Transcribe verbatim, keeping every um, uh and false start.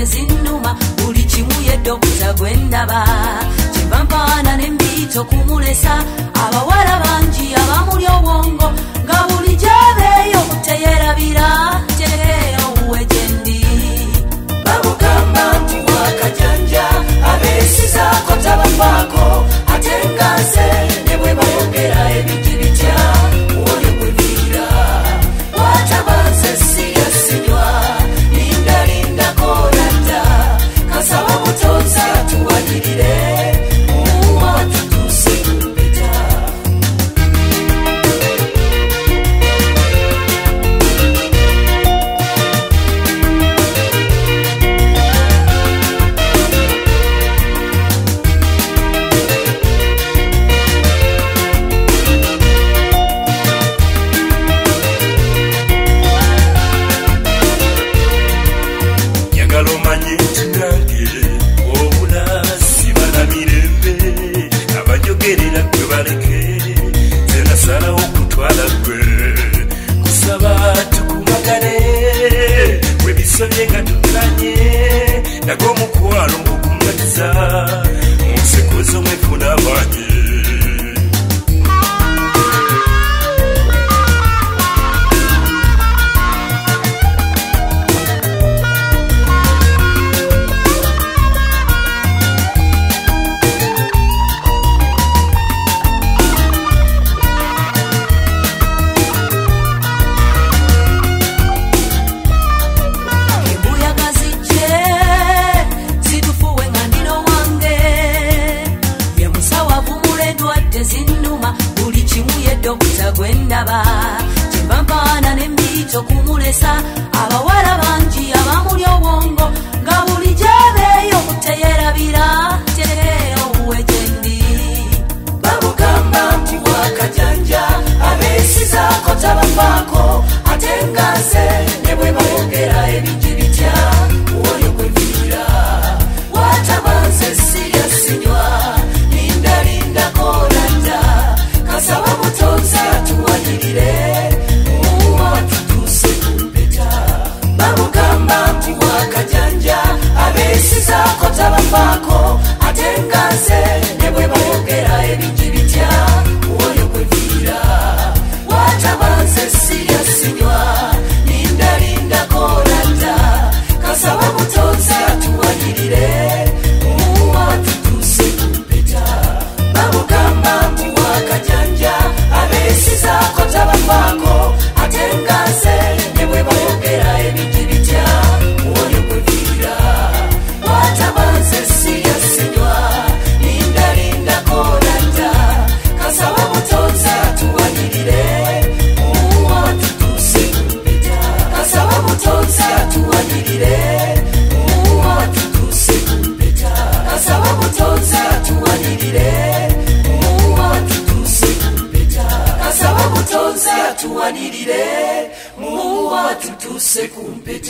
tezinuma buli kimu yedde okuza gwendaba kyempampaana n'embito kumulesa abawala bangi abamuli obwongo nga buli gyabeeyo teyerabira tereeyo gyendi bamugamba nti wakajanja abeesizaako tabafaako ate nga nze ne bwe bayogera ebingi bitya oyo gwe biira watabanze siyasinywa linda linda koolata kasaba mutonzi atuwalirire muwa tutuse kumpeta Soyenga tukanye nago mukwalo okumatiza museko zo mwefuna banye gwendaba kyempampaana n'embito kumulesa abawala bangi abamuli obwongo nga buli gyabeeyo teyerabira tereeyo gyendi bamugamba nti wakajanja abeesizaako tabafaako ate nga nze ne bwe bayogera ebingi bitya oyo gwe biira watabanze siyasinywa linda linda koolata kasaba mutonzi atuwalirire muwa tutuse kumpeta bamugamba nti wakajanja abeesizaako tabafaako ate nga nze ne bwe bayogera ebingi bitya oyo gwe viira watabanze siyasinywa linda linda koolata kasaba mutonzi atuwalirire muwa tutuse kumpeta bamugamba nti wakajanja abeesizaako tabafaako ate nga nze ne bwe bayogera ebingi bitya oyo gwe viira watabanze siyasinywa linda linda koolata kasaba mutonzi atuwalirire muwa tutuse kumpeta kasaba mutonzi atuwalirire muwa tutuse kumpeta kasaba mutonzi atuwalirire muwa tutuse kumpeta kasaba mutonzi atuwalirire muwa tutuse kumpeta